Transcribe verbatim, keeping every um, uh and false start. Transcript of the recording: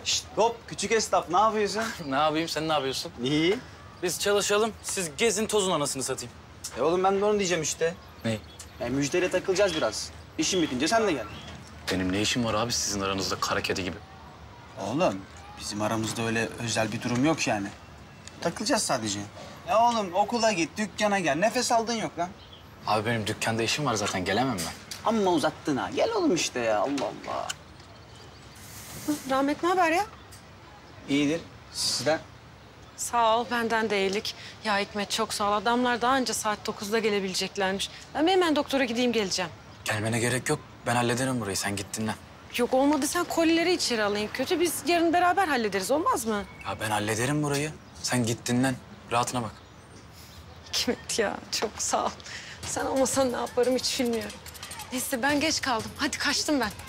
Şşt, hop küçük esnaf ne yapıyorsun? Ne yapayım, sen ne yapıyorsun? İyi. Biz çalışalım, siz gezin tozun anasını satayım. E oğlum ben de onu diyeceğim işte. Ne? E, müjdeyle takılacağız biraz. İşin bitince sen de gel. Benim ne işim var abi sizin aranızda kara kedi gibi? Oğlum bizim aramızda öyle özel bir durum yok yani. Takılacağız sadece. Ya oğlum okula git, dükkana gel. Nefes aldığın yok lan. Abi benim dükkanda işim var zaten, gelemem ben. Amma uzattın ha. Gel oğlum işte ya. Allah Allah. Rahmet ne haber ya? İyidir. Sizden? Sağ ol, benden de iyilik. Ya Hikmet çok sağ ol. Adamlar daha önce saat dokuzda gelebileceklermiş. Ben hemen doktora gideyim geleceğim. Gelmene gerek yok, ben hallederim burayı, sen git dinlen. Yok olmadı sen kolileri içeri alayım. Kötü biz yarın beraber hallederiz olmaz mı? Ya ben hallederim burayı, sen git dinlen, rahatına bak. Hikmet ya çok sağ ol. Sen olmasan ne yaparım hiç bilmiyorum. Neyse ben geç kaldım. Hadi kaçtım ben.